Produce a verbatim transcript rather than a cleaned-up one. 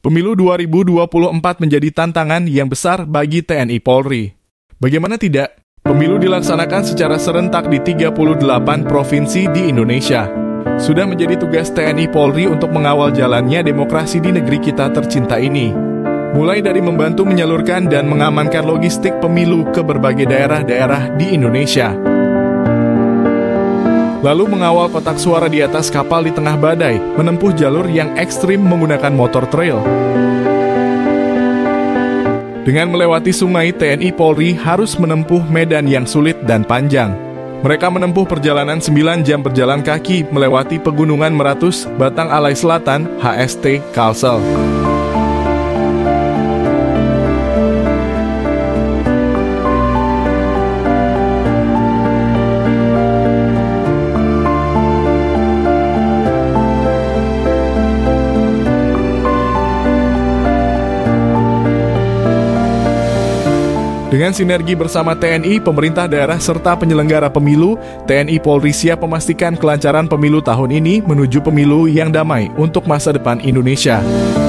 Pemilu dua ribu dua puluh empat menjadi tantangan yang besar bagi T N I Polri. Bagaimana tidak, pemilu dilaksanakan secara serentak di tiga puluh delapan provinsi di Indonesia. Sudah menjadi tugas T N I Polri untuk mengawal jalannya demokrasi di negeri kita tercinta ini. Mulai dari membantu menyalurkan dan mengamankan logistik pemilu ke berbagai daerah-daerah di Indonesia. Lalu mengawal kotak suara di atas kapal di tengah badai, menempuh jalur yang ekstrim menggunakan motor trail. Dengan melewati sungai, T N I Polri harus menempuh medan yang sulit dan panjang. Mereka menempuh perjalanan sembilan jam berjalan kaki melewati pegunungan Meratus, Batang Alai Selatan, H S T, Kalsel. Dengan sinergi bersama T N I, pemerintah daerah serta penyelenggara pemilu, T N I Polri siap memastikan kelancaran pemilu tahun ini menuju pemilu yang damai untuk masa depan Indonesia.